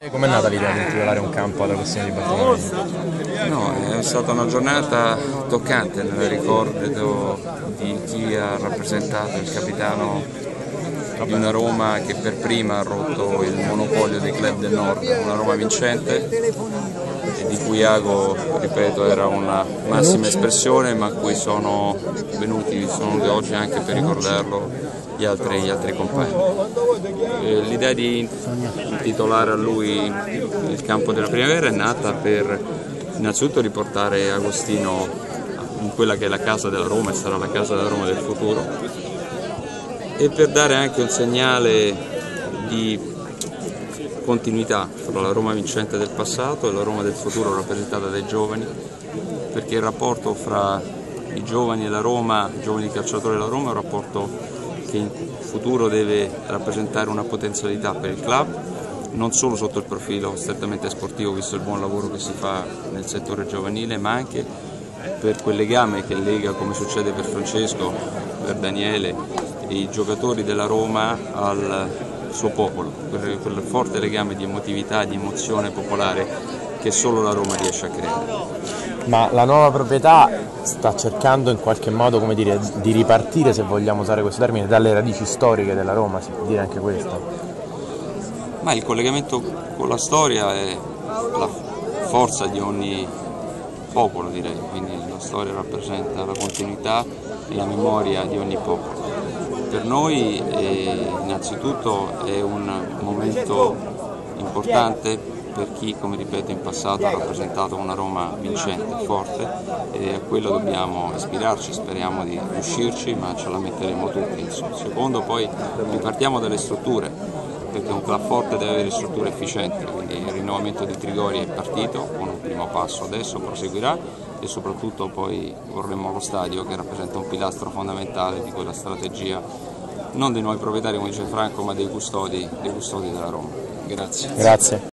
Com'è nata l'idea di intitolare un campo alla questione di Bartolomeo? No, è stata una giornata toccante nel ricordo di chi ha rappresentato il capitano di una Roma che per prima ha rotto il monopolio dei club del nord, una Roma vincente e di cui Iago, ripeto, era una massima espressione, ma a cui sono venuti oggi anche per ricordarlo gli altri compagni. L'idea di intitolare a lui il campo della primavera è nata per innanzitutto riportare Agostino in quella che è la casa della Roma e sarà la casa della Roma del futuro, e per dare anche un segnale di continuità tra la Roma vincente del passato e la Roma del futuro rappresentata dai giovani, perché il rapporto fra i giovani e la Roma, i giovani calciatori della Roma, è un rapporto che in futuro deve rappresentare una potenzialità per il club, non solo sotto il profilo strettamente sportivo, visto il buon lavoro che si fa nel settore giovanile, ma anche per quel legame che lega, come succede per Francesco, per Daniele, i giocatori della Roma al suo popolo, quel forte legame di emotività, di emozione popolare che solo la Roma riesce a creare. Ma la nuova proprietà sta cercando in qualche modo, come dire, di ripartire, se vogliamo usare questo termine, dalle radici storiche della Roma, si può dire anche questo? Ma il collegamento con la storia è la forza di ogni popolo, direi, quindi la storia rappresenta la continuità e la memoria di ogni popolo. Per noi innanzitutto è un momento importante per chi, come ripeto, in passato ha rappresentato una Roma vincente, forte, e a quello dobbiamo ispirarci, speriamo di riuscirci, ma ce la metteremo tutti. Secondo, poi ripartiamo dalle strutture, perché un club forte deve avere strutture efficienti, quindi il rinnovamento di Trigori è partito con un primo passo, adesso proseguirà e soprattutto poi vorremmo lo stadio, che rappresenta un pilastro fondamentale di quella strategia, non dei nuovi proprietari come dice Franco, ma dei custodi della Roma. Grazie. Grazie.